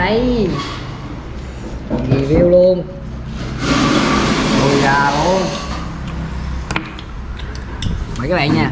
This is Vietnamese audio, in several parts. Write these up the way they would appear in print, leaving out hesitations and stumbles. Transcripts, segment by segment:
Đây review luôn. Ôi gà luôn. Mời các bạn nha.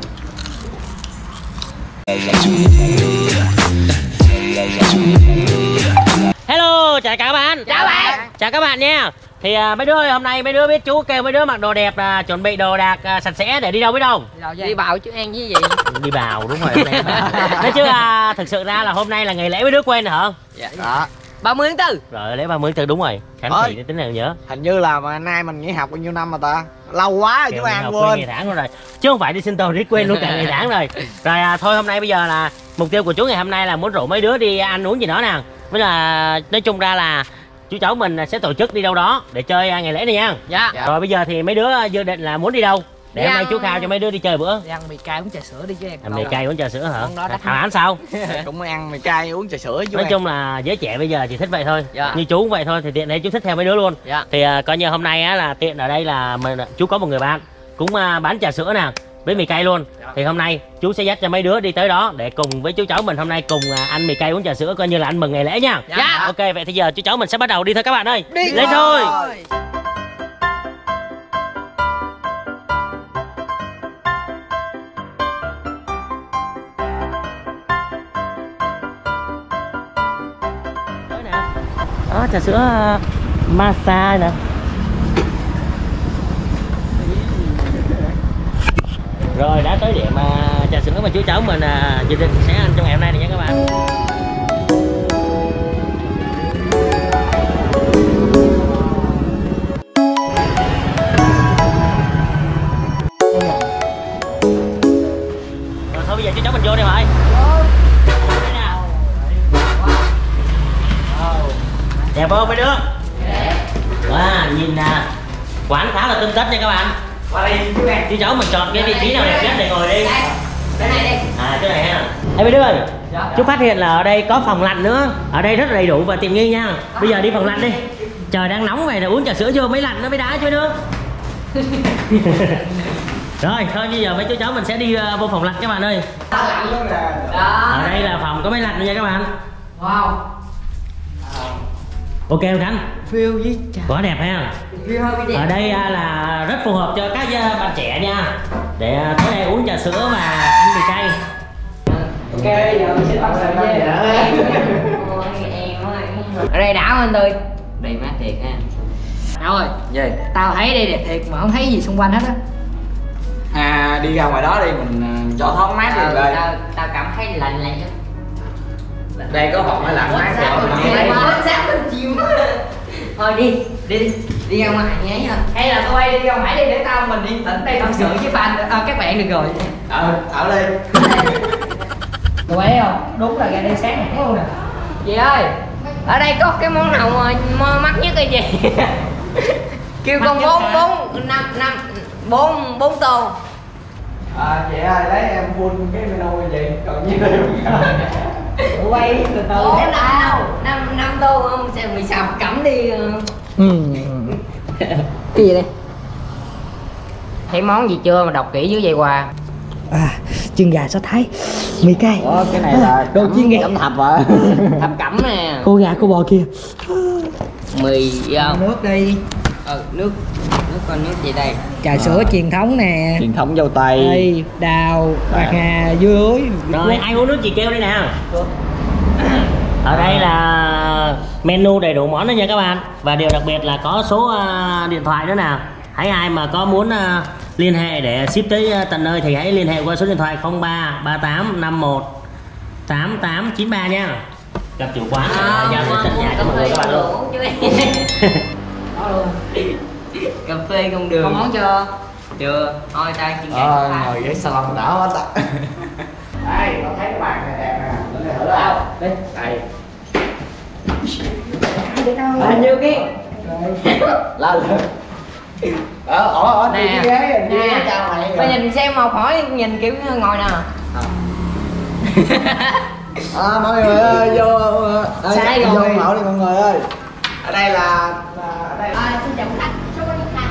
Hello, chào các bạn. Chào bạn. Chào các bạn nha. Thì mấy đứa ơi, hôm nay mấy đứa biết chú kêu mấy đứa mặc đồ đẹp là chuẩn bị đồ đạc sạch sẽ để đi đâu biết không? Đi bào chứ An với gì? Đi bào, đúng rồi. Nói chứ thực sự ra là hôm nay là ngày lễ mấy đứa quên hả? Dạ. Đó. 30 tháng 4. Rồi lễ 30 tháng 4 đúng rồi. Khánh Thị tính nào nhớ. Hình như là mà nay mình nghỉ học bao nhiêu năm mà ta? Lâu quá rồi chú An quên. Ngày tháng rồi. Chứ không phải đi sinh tồn đi quên luôn cả ngày tháng rồi. Rồi thôi hôm nay bây giờ là mục tiêu của chú ngày hôm nay là muốn rủ mấy đứa đi ăn uống gì đó nè. Với là nói chung ra là chú cháu mình sẽ tổ chức đi đâu đó để chơi ngày lễ này nha. Dạ. Rồi bây giờ thì mấy đứa dự định là muốn đi đâu để hôm nay chú khao cho mấy đứa đi chơi bữa. Đi ăn mì cay uống trà sữa đi chứ em. Mì cay uống trà sữa hả? Thảo Ánh sao? Cũng ăn mì cay uống trà sữa chú. Nói chung là giới trẻ bây giờ chỉ thích vậy thôi. Dạ. Như chú cũng vậy thôi thì tiện đây chú thích theo mấy đứa luôn. Dạ. Thì coi như hôm nay á là tiện ở đây là chú có một người bạn cũng bán trà sữa nè với mì cay luôn. Thì hôm nay chú sẽ dắt cho mấy đứa đi tới đó để cùng với chú cháu mình hôm nay cùng ăn mì cay uống trà sữa coi như là ăn mừng ngày lễ nha. Dạ. Ok vậy thì giờ chú cháu mình sẽ bắt đầu đi thôi các bạn ơi. Đi lên thôi. Tới nè. Đó trà sữa massage nè. Rồi đã tới điểm trà sữa mà chú cháu mình dự định sẽ ăn trong ngày hôm nay này nha các bạn. Rồi thôi bây giờ chú cháu mình vô đây rồi. Đẹp không mấy đứa? Đẹp. Wow, nhìn quán khá là tươm tất nha các bạn. Chú cháu mình chọn cái vị trí nào đẹp nhất để ngồi đi. Cái này đi. Cái này ha. Ê mấy đứa ơi, Dạ. chú phát hiện là ở đây có phòng lạnh nữa. Ở đây rất là đầy đủ và tiện nghi nha. Bây giờ đi phòng lạnh đi. Trời đang nóng vậy là uống trà sữa vô mấy lạnh nó mới đá chứ nữa. Rồi thôi bây giờ mấy chú cháu mình sẽ đi vô phòng lạnh các bạn ơi. Ở đây là phòng có máy lạnh nha các bạn. Wow. Ok không Khánh? Phiêu với trà. Quá đẹp ha. Ở đây là rất phù hợp cho các bạn trẻ nha. Để tới đây uống trà sữa và ăn mì cay. Ok, giờ mình sẽ bắt đầu nha. Ở đây đảo anh Tươi. Đây mát thiệt ha. Rồi. Gì? Tao thấy đây đẹp thiệt mà không thấy gì xung quanh hết á. Đi ra ngoài đó đi mình cho thoáng mát đi rồi. Tao cảm thấy lạnh lạnh á. Đây có phòng máy lạnh mát chiều. Thôi đi ra ngoài nhé nha. Hay là tao quay đi ra ngoài đi để tao mình yên tĩnh đây tâm sự với fan các bạn được rồi. Ở đây. Tụi thấy không? Đúng là ra đây sáng hẳn luôn nè. Chị ơi, ở đây có cái món nào mà mắc nhất hay gì? Kêu con 4 tô. Chị ơi lấy em full cái menu như vậy còn nhiêu Quay từ từ. 5 tô không? Xem mì xào cẩm đi. Cái gì đây? Thấy món gì chưa mà đọc kỹ dưới vậy quà. Chân gà só Thái, mì cay. Cái này là đồ chiên gà cẩm thập à. Thập cẩm nè. Cô gà cô bò kia. Mì Nước đi. nước con nước gì đây? Trà sữa truyền thống nè. Truyền thống dâu tây. Đây, đào, bạc hà, dưa ối. Rồi ai uống nước chị kêu đây nè. Ở đây là menu đầy đủ món đó nha các bạn. Và điều đặc biệt là có số điện thoại nữa nè. Hãy ai mà có muốn liên hệ để ship tới tận nơi thì hãy liên hệ qua số điện thoại 03 38 51 8893 nha. Gặp chủ quán giao đến tận nhà cho mọi người các bạn luôn. Cà phê không đường. Có món chưa? Chưa. Thôi tao chỉ ngồi ghế salon đỡ quá ta. Đây, con thấy cái bàn này đẹp nè. Lên đây thử đâu. Đi. Đây. Như cái Lên. Nè. Ghế chào mày. Bây giờ mình xem một hỏi nhìn kiểu ngồi nè. Mọi người ơi vô Sai rồi. Vô mẫu đi mọi người ơi. Ở đây là xin chào khách, số có điện thoại.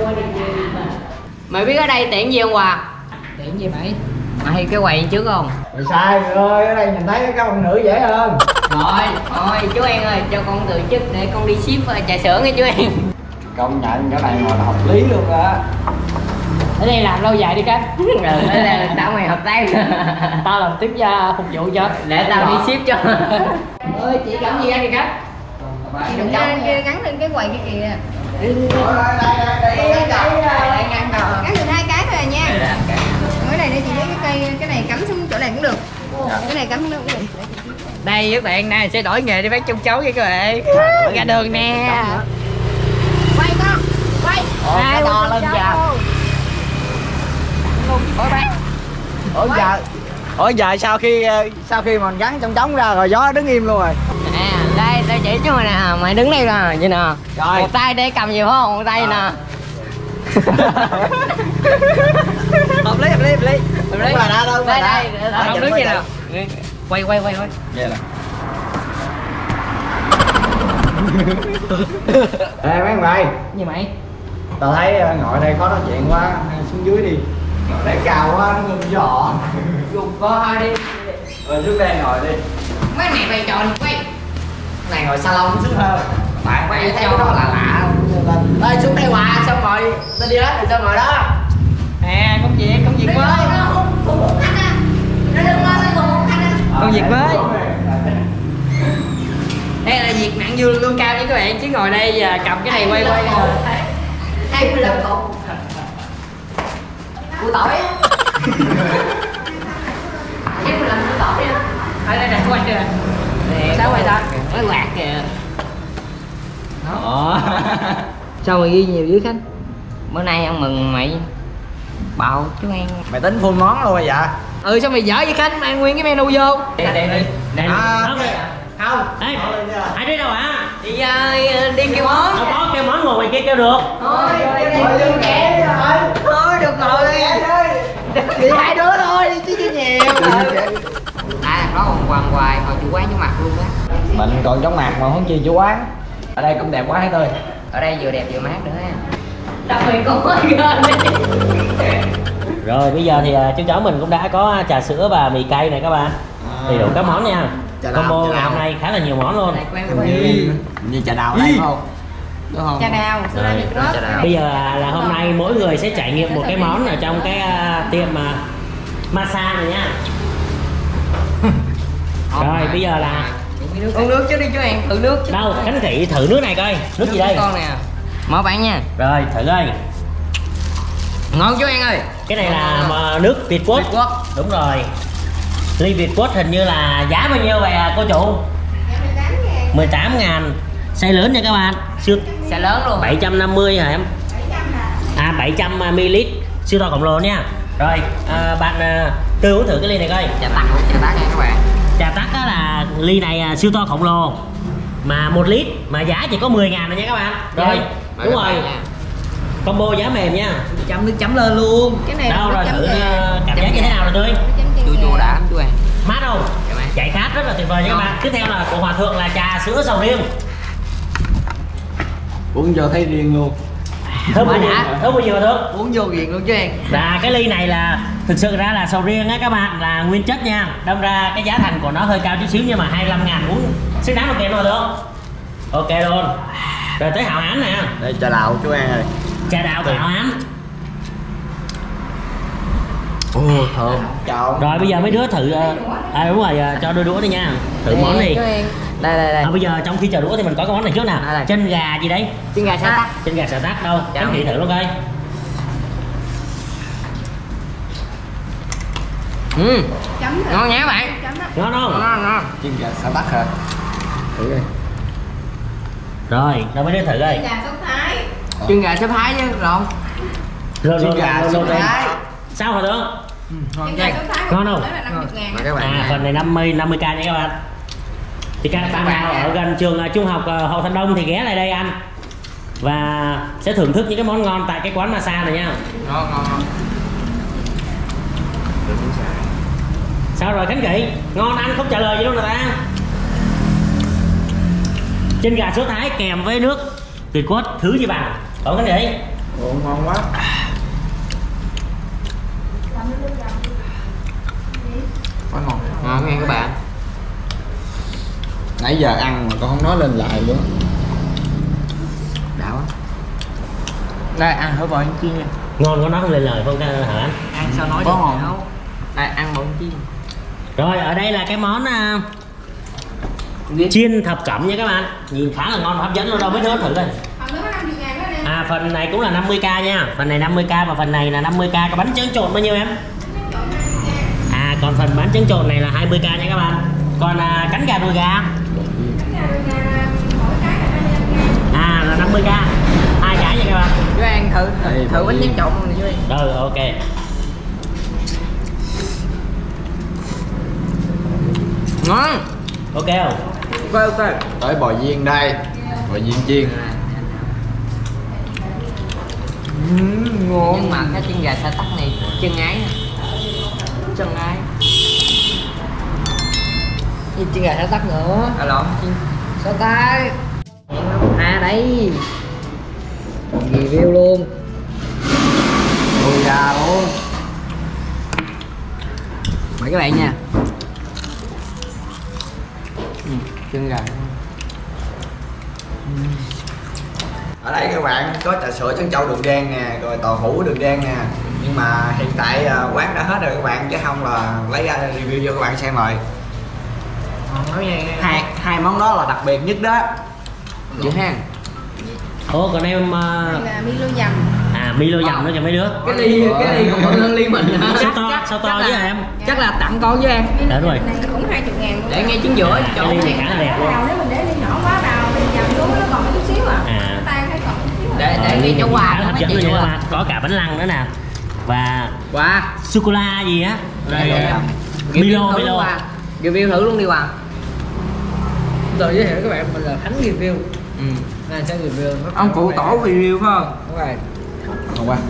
Mày biết ở đây tiện gì không Hòa? Tiện gì mày? Mày cái quầy trước không? Rồi sai rồi, ở đây nhìn thấy các ông nữ dễ hơn. Thôi chú An ơi, cho con từ chức để con đi ship trà sữa nghe chú An. Công nhận chỗ này ngồi là hợp lý luôn rồi á. Ở đây làm lâu dài đi cách. Rồi ở đây tao mày hợp tác. Tao làm tiếp gia phục vụ cho. Để tao đi ship cho. Ơi chị cầm gì ăn đi cách? Đừng kia gắn lên cái quầy kia kìa. Đây, Gắn được 2 cái thôi à nha. Cái này để chị lấy cái này cắm xuống chỗ này cũng được. Cái này cắm xuống đó cũng được. Đây các bạn nè, sẽ đổi nghề đi bán chung chấu với các bạn. Ra đường nè. Quay con, quay. Đây to lên kìa. Ôi bán. Ủa giờ sau khi mình gắn trong trống ra rồi gió đứng im luôn rồi. À, đây chỉ cho mày nè, mày đứng đây nè, vậy nè. Rồi. Một tay để cầm gì phải không? Một tay nè. Hợp lý. Đúng là đã đâu. Đây, không đứng vậy nè. Quay. Vậy nè. Ê mấy mày. Gì mày? Tao thấy ngồi đây khó nói chuyện quá, xuống dưới đi. Ngồi đây cao quá nó ngưng giò. Dùng co đi. Rồi xuống đây ngồi đi. Mấy mày bày trò quay. Này ngồi salon sức hơn. Bạn Quay thấy cho đó là lạ. Ơi xuống đây hoài xong rồi tao đi đó rồi sao ngồi đó. À, công việc mới. Công việc mới. Đây là việc nặng dương lương cao với các bạn, chứ ngồi đây và cầm cái này quay 25 cục. Củ tỏi á. 25 củ tỏi á. ở đây này quay kìa. Sao quay ta? Nó lạc kìa. Sao mày ghi nhiều dữ Khánh? Bữa nay ăn mừng mày bạo chú An. Mày tính full món luôn rồi dạ? Ừ, sao mày dở vậy Khánh? Mang nguyên cái menu vô. Đây. Không. Ê, ai đi đâu hả? Đi kêu món. Đâu có kêu món ngồi ngoài kia kêu được. Thôi Lương kẻ rồi. thôi được rồi. Đi hai đứa thôi chứ chứ nhiều. Đó còn hoàng hoài hồi chủ quán vô mặt luôn á. Mình còn trong mặt mà không chi chủ quán. Ở đây cũng đẹp quá hết tươi. Ở đây vừa đẹp vừa mát nữa ha. Đặc biệt con mới gần đi. Rồi bây giờ thì chú cháu mình cũng đã có trà sữa và mì cay này các bạn. Đầy đủ các món nha. Combo ngày hôm nay khá là nhiều món luôn. Như trà đào đây không? Đúng không? Trà đào, sữa đào được rớt. Bây giờ là hôm nay mỗi người sẽ trải nghiệm một cái món ở trong cái tiệm massage này nha. Rồi bây giờ là Uống nước chứ đi chú An, thử nước chứ. đâu Khánh Thị thử nước này coi. Nước gì đây? Con nè. Mở bạn nha. Rồi thử coi. Ngon chú An ơi. Cái này là nước Việt-Quất. Đúng rồi. Ly Việt-Quất hình như là giá bao nhiêu vậy cô chủ? 18.000. Size lớn nha các bạn. Siêu Sẽ lớn luôn. 750 hả em? 700ml. Siêu to khổng lồ nha. Rồi bạn Tư uống thử cái ly này coi. Trà tắc nha các bạn. Trà tắc á là ly này siêu to khổng lồ mà 1 lít mà giá chỉ có 10.000 rồi nha các bạn. Rồi đúng rồi. Combo giá mềm nha. Chấm nước chấm lên luôn. Cái này Đâu rồi chấm thử gà. cảm giác như thế nào rồi Tươi? Chua đã lắm chú An. Mát không? Chạy khát rất là tuyệt vời nha các bạn. Tiếp theo là của Hòa Thượng là trà sữa sầu riêng. Uống vô thấy riêng luôn. Thơm bao nhiêu Hòa Thượng? Uống vô ghiền luôn chứ An. Và cái ly này là thực sự ra là sầu riêng á các bạn, là nguyên chất nha. Đâm ra cái giá thành của nó hơi cao chút xíu nhưng mà 25.000 uống xứng đáng một kèm rồi được. Ok luôn. Rồi tới Hảo Hán nè. Đây trà đào chú An ơi. Trà đạo của Hảo Hán. Ồ thơm. Chào. Rồi bây giờ mấy đứa thử đúng rồi, cho đôi đũa đi nha. Thử món đi. Đây. Bây giờ trong khi chờ đũa thì mình có cái món này trước nào. Chân gà gì đấy? Chân gà xả tắc. Chân gà xả tắc đâu? Khánh Thị thử luôn coi. Chấm rồi. Ngon nha các bạn. Chấm đó. Ngon không? Ngon. Chân gà xả tắc hả? Thử đi. Rồi mấy đứa thử coi. Gà sốt Thái. Chân gà sắp thái chứ lộn. Rồi Chân gà rồi. xả Thái. Sao Hòa Thượng? Chân gà sốt Thái. Ngon không? Đó là 50.000. Các bạn. Phần này 50k nha các bạn. Thì các bạn nào ở gần trường trung học Hậu Thành Đông thì ghé lại đây ăn và sẽ thưởng thức những cái món ngon tại cái quán massage này nha. Ngon. Sao rồi Khánh Kỵ? Ngon ăn không trả lời gì luôn rồi ta. Chân gà sốt Thái kèm với nước Việt-Quất thứ gì bằng. Còn Khánh Kỵ? Ồ, ngon quá. quá ngon. Ngon nghe các bạn. Nãy giờ ăn mà con không nói lên lại luôn. Đảo. Đây ăn thử bò chiên nha. Ngon có nói không lên lời không hả anh? Ăn sao nói Có được ngon. đâu. Đây ăn bò chiên. Rồi ở đây là cái món chiên thập cẩm nha các bạn, nhìn khá là ngon và hấp dẫn luôn, đâu mấy đứa thử coi. Phần này cũng là 50k nha, phần này 50k và phần này là 50k. Cái bánh trứng trộn bao nhiêu em? Còn phần bánh trứng trộn này là 20k nha các bạn. Còn cánh gà đùi gà là 50k, 2 cái nha các bạn. Chú ăn thử bánh tráng trộn luôn chú ăn. Rồi ok. Ngon. Ok không? Ok. Tới bò viên đây, bò viên chiên. Ngon. Nhưng mà cái chân gà sa tắc này chân ái nè. Chân ái. Như chân gà sa tắc nữa. Lộn sa tắc. Đấy. Review luôn. Đùi gà luôn. Mời các bạn nha. Chân gà. Ở đây các bạn có trà sữa trân châu đường đen nè, rồi tàu hũ đường đen nè. Nhưng mà hiện tại quán đã hết rồi các bạn, chứ không là lấy ra review cho các bạn xem rồi. Hai món đó là đặc biệt nhất đó. Dữ ha. Ủa còn em Là Milo dầm. Milo dầm nữa cho mấy đứa. Cái ly còn bự hơn ly mình. Sao to chứ em? Chắc là tặng con với em. Đúng rồi. Này cũng 20.000 luôn. Để ngay chính giữa chỗ Cái ly này khá là đẹp luôn. Đầu nếu mình để ly nhỏ quá vào mình dầm xuống nó còn chút xíu tan thấy còn chút xíu để ngay chỗ quà khá là hấp dẫn luôn nha các bạn. Có cả bánh lăng nữa nè. Và sô cô la gì á. Rồi Milo. Review thử luôn đi Hoàng. Rồi giới thiệu các bạn, mình là Khánh review. Này sẽ review. Ông cụ tổ review phải không? Đúng rồi. Ngon quá.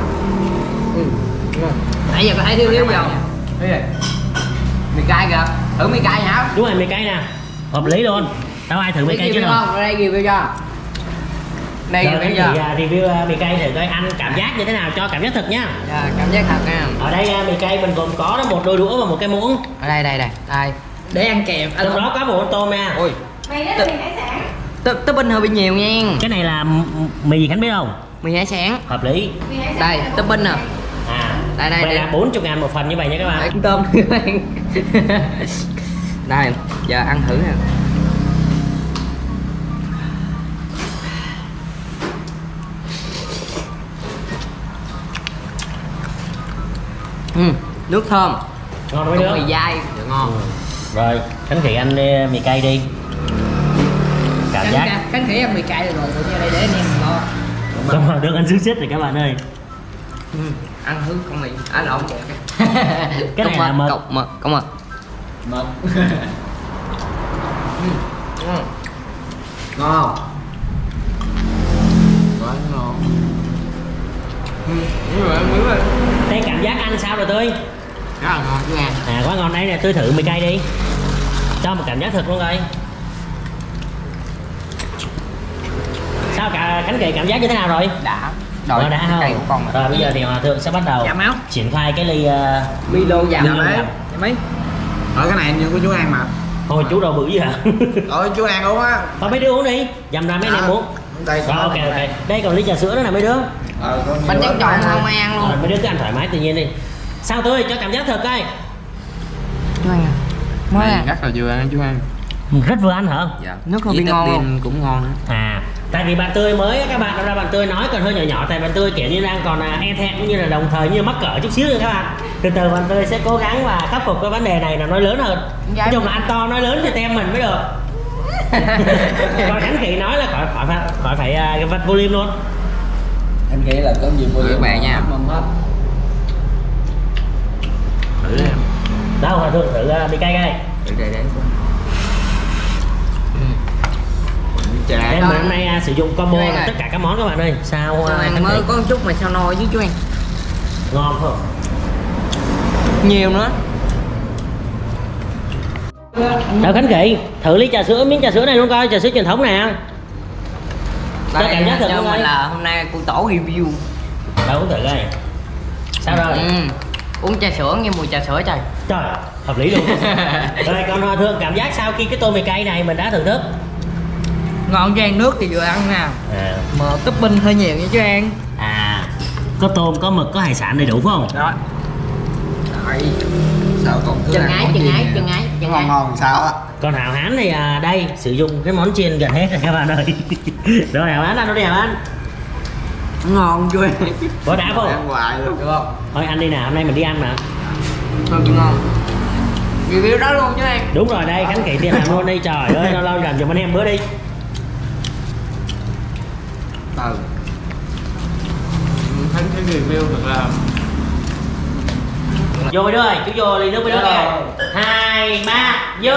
Nãy giờ có thấy thiếu dầu. Mì cay kìa. Thử mì cay hả? Đúng rồi, mì cay nè. Hợp lý luôn. Đâu ai thử mì cay chứ đâu. Ở đây review cho. Đây review cho. Review mì cay thử coi anh cảm giác như thế nào, cho cảm giác thật nhá. Cảm giác thật nha. Ở đây mì cay mình gồm có một đôi đũa và một cái muỗng. Ở đây. Để ăn kèm. Trong đó có một con tôm nha. Ôi. Mày đó là mì hải sản. Topping hơi bị nhiều nha. Cái này là mì gì Khánh biết không? Mì hải sản. Hợp lý. Mì hải sản Đây, topping nè. Đây. Vậy là 40.000 một phần như vậy nha các bạn. Con tôm các bạn. Đây, giờ ăn thử nè. Nước thơm. Ngon mấy đứa. Mì dai, ngon. Rồi, Khánh Thị ăn mì cay đi. Cảm giác. Khánh Thị ăn mì cay rồi, tự nhiên đây để anh em mình lo. Xong rồi được ăn xương xít rồi các bạn ơi. Ăn thử con mì. Lộn. Cái này là mực. Con mực. Mực. Ngon. Quá ngon. Thấy cảm giác ăn sao rồi Tươi? Rất là ngon chú ăn. Quá ngon đấy nè, Tươi thử mì cay đi. Cho một cảm giác thật luôn coi. Sao cả Khánh Kỳ cảm giác như thế nào rồi? Đã. Rồi đã không? Rồi bây giờ thì Hòa Thượng sẽ bắt đầu triển khai cái ly Milo dầm đấy. Mấy? Ở cái này như của chú ăn mà. Thôi chú đâu bự gì hả? Rồi chú ăn luôn á. Thôi mấy đứa uống đi, dầm ra mấy anh em uống. Đây Rồi ok. Đây còn ly trà sữa nữa nè mấy đứa. Bánh tráng trộn không ai ăn luôn. Rồi mấy đứa cứ ăn thoải mái tự nhiên đi. Sao Tươi cho cảm giác thật coi. Chú ăn à? Mới à? Rất là vừa ăn chú ăn. Rất vừa ăn hả? Dạ. Nước hơi bị ngon luôn. Cũng ngon nữa. Tại vì bạn Tươi mới các bạn, ra bạn Tươi nói còn hơi nhỏ, tại bạn Tươi kiểu như đang còn e thẹn cũng như là đồng thời như mắc cỡ chút xíu nữa các bạn. Từ từ bạn Tươi sẽ cố gắng và khắc phục cái vấn đề này là nói lớn hơn. Nói chung là ăn to nói lớn thì tem mình mới được. Còn Khánh Thị nói là khỏi phải vật volume luôn. Em nghĩ là có nhiều Các bạn nha. Thử em. Đâu Hòa Thượng thử mì cay đây. Để. Em hôm nay sử dụng combo là tất cả các món các bạn ơi. Sao ăn mới có một chút mà sao no chứ chú ăn. Ngon không? Nhiều nữa. Đâu Khánh Kỵ thử ly trà sữa, miếng trà sữa này luôn coi, trà sữa truyền thống nè. Cho cảm giác thử luôn coi. Là hôm nay cô tổ review. Đâu uống thử coi. Sao rồi? Uống trà sữa nghe mùi trà sữa trời. Trời, Hợp lý luôn. Rồi còn Thương cảm giác sau khi cái tô mì cay này mình đã thưởng thức? Ngon cho ăn nước thì vừa ăn nè. Mà topping hơi nhiều nha chứ ăn. Có tôm, có mực, có hải sản đầy đủ phải không? Đó. Đấy. Sao còn thứ Chừng nào ái, món chừng chiên ái, nè. chừng ái, chừng Ngon ái. ngon sao á. Còn Hảo Hán thì đây sử dụng cái món chiên gần hết rồi các bạn ơi. Rồi Hảo Hán ăn nó đi Hảo Hán. Ngon chưa? Có đã không? Ăn hoài luôn. Được không? Thôi ăn đi nào, hôm nay mình đi ăn mà. Ngon. Review đó luôn chứ anh. Đúng rồi đây, Khánh Kỷ tiền làm luôn đi, trời ơi, lâu lâu làm giùm anh em bữa đi. Thấy cái review thật là Vô mấy đứa ơi, chú vô ly nước với đứa kìa. 2, 3, vô.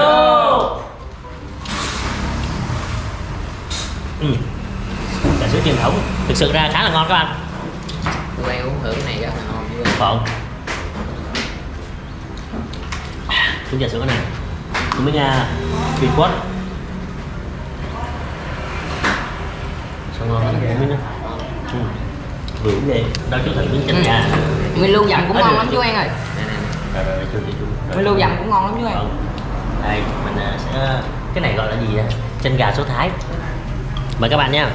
Trà sữa truyền thống thực sự ra khá là ngon các bạn. Tụi em uống thử cái này rất là ngon chứ. Còn chúng trà sữa này chúng mình truyền quất sao ngon lắm mình nữa. Vừa uống đi đó chú thử miếng chanh gà. Nguyên lưu dặm cũng ngon lắm chú An ơi. Rồi chú Nguyên lưu dặm cũng ngon lắm chú An. Đây mình sẽ cái này gọi là gì vậy? Chanh gà số Thái. Mời các bạn nha.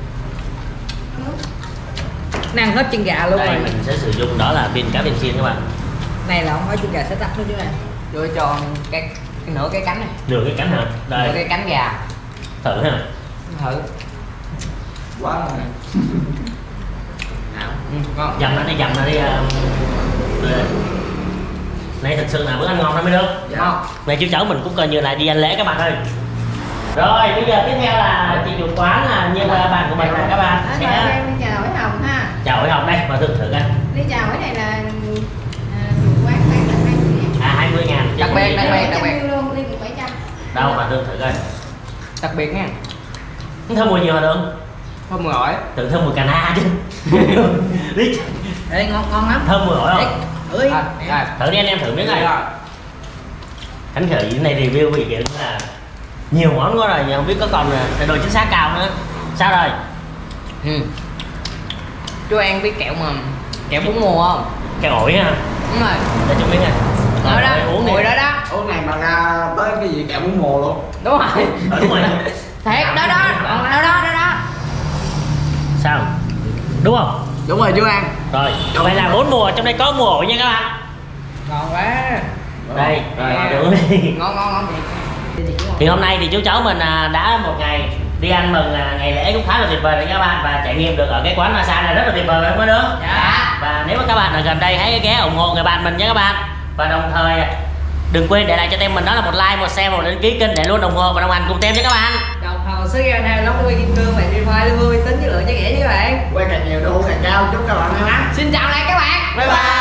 ăn hết chân gà luôn Đây rồi. mình sẽ sử dụng đó là viên cá viên chiên các bạn. Này là không phải chân gà sẽ tắt nữa chứ này. Cho cái nửa cái cánh này. Nửa cái cánh hả? Nửa Đây cái cánh gà. thử ha. Thử. Quá ngon. Ngon. Dầm nó đi này thực sự là bữa ăn ngon lắm mấy đứa. Ngon. Này chú cháu mình cũng coi như là đi ăn lễ các bạn ơi. Rồi bây giờ tiếp theo là chị chủ quán là như là bạn của mình là các bạn Mời sẽ em đi chào Hỏi Hồng ha. chào Hỏi Hồng đây mà thử coi. Đi chào Hỏi này là quán bán là 20.000. 20.000. Đặc biệt, đặc biệt. 100 luôn, đi 700. Đâu mà thử coi. Đặc biệt nha. Thơm mùi gì mà được? Không mùi Tự thơm mùi cà na chứ. Biết Ê ngon lắm. thơm mùi ổi không? Ơi. Thử đi anh em thử miếng này. Khánh Khởi cái này review bị kiểu là nhiều món quá rồi nhưng không biết có còn độ chính xác cao nữa. Sao rồi? Chú An biết kẹo bốn mùa không? Cái ổi ha. Đúng rồi. Để cho miếng này. Đó đó, uống đi. mùi đó đó. Uống này mà ra tới cái gì kẹo bốn mùa luôn. Đúng rồi. Đúng rồi. Thiệt đó đó, đó. Sao? Đúng không? Đúng rồi chú An. Rồi, vậy là 4 mùa, trong đây có mùa ổi nha các bạn. Ngon quá. Đây, rồi uống đi. Ngon. Thì hôm nay thì chú cháu mình đã một ngày đi ăn mừng ngày lễ cũng khá là tuyệt vời đấy các bạn, và trải nghiệm được ở cái quán massage này rất là tuyệt vời phải không mấy đứa? Dạ. Và nếu mà các bạn ở gần đây hãy ghé ủng hộ người bạn mình nhé các bạn. Và đồng thời đừng quên để lại cho tem mình đó là một like, một share, một đăng ký kênh để luôn ủng hộ và đồng hành cùng tem nhé các bạn. Đồng hồ số ra này lóng quay kim cương và đi file luôn uy tín chất lượng cho ghẻ chứ các bạn. Quay càng nhiều đô càng cao, chúc các bạn may mắn. Xin chào lại các bạn. Bye bye.